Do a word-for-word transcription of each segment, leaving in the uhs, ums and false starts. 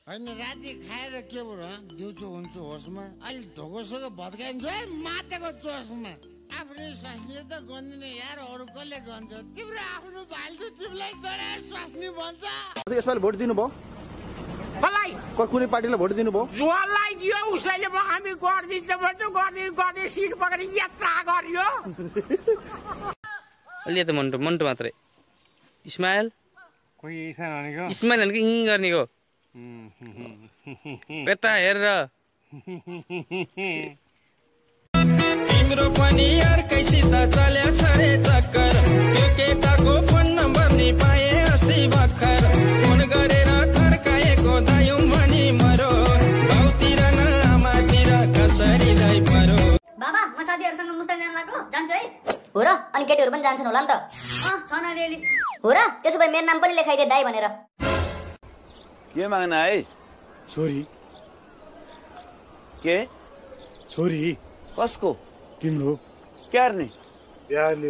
हैन राति खाएर के भयो दिउँसो हुन्छ होसमा अलि ढोकोसोको भत्काइन्छ है मातेको चोसमा आफ्नै स्वास्नीले त गन्दिने यार अरु कसले गन्छ तिम्रो आफ्नो भाइले तिमीलाई गरे स्वास्नी भन्छ यसपालि भोट दिनु भयो मलाई कुनै पार्टीलाई भोट दिनु भयो जसलाई दियो उसैले हामी गर्दिन्छ भन्छ गर्दै गर्दै सिट पकडी यात्रा गरियो अलि त मन्टु मन्टु मात्रै इस्माइल कोही इस्माइल भनेको इस्माइल भनेको इ गर्नेको यता हेरेर तिम्रो पनि अर्कैसित चल्या छ रे चक्कर त्यो केटाको फोन नम्बर नि पाए अस्ति भर्खर फोन गरेर थर्काएको दायौँ भनी मरो बाउतिर न आमातिर कसरी दै परो बाबा म साथीहरुसँग मुस्ताङ जान लाग्यो जान्छु है हो र अनि केटीहरु पनि जान्छन् होला नि त अ छ न रेली हो र त्यसो भए मेरो नाम पनि लेखाइदे दाइ भनेर के माग्न आइस छोरी के छोरी कसको तिम्रो क्यार्ने यारले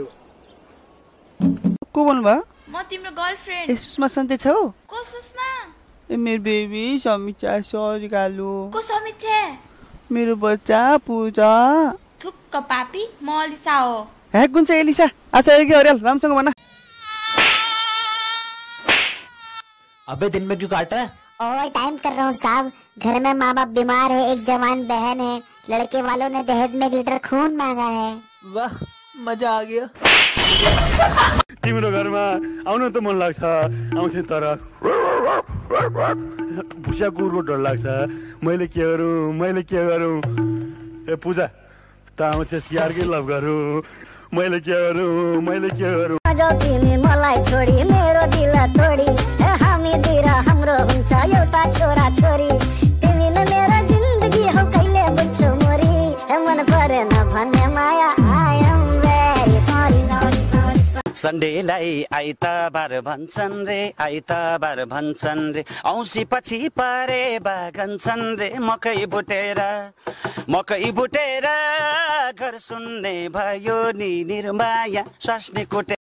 को बोल्नु भयो म तिम्रो गर्लफ्रेन्ड ए सुषमा सन्ते छौ को सुषमा ए मेरो बेबी समीक्षा सरी गालु को समीक्षा मेरो बच्चा पूजा थुक्क पापी म अलिसा हो हे कुन चाहिँ एलिसा अच्छा के अरेल रामसँग भन अबे दिन में क्यों काट रहा है ओवर टाइम कर रहा हूँ साहब घर में माँ बाप बीमार है एक जवान बहन है लड़के वालों ने दहेज में एक लीटर खून मांगा है वाह मजा आ गया तिम्रो घरमा आउन त मन लाग्छ आउँथे तर भुसिया कुकुरको डर लाग्छ मैले के गरौँ मैले के गरौँ ए पूजा त आउँथे स्याहारकै लभ गरौँ मैले के गरौँ मैले के गरौँ जो तिमी मलाई छोडी मेरो दिल तोडी हामी दिएर हाम्रो हुन्छ एउटा छोरा छोरी तिमी न मेरो जिन्दगी हौ कहिले बुझ्छौ मोरी मन परेन भन्ने माया I am very sorry sorry sorry सन्डेलाई आइतबार भन्छन् रे आइतबार भन्छन् रे औँसी पछि परे बागन्छन् रे मकै बुटेर मकै बुटेर घर सुन्ने भयो नि निर्माया स्वास्नी कुटे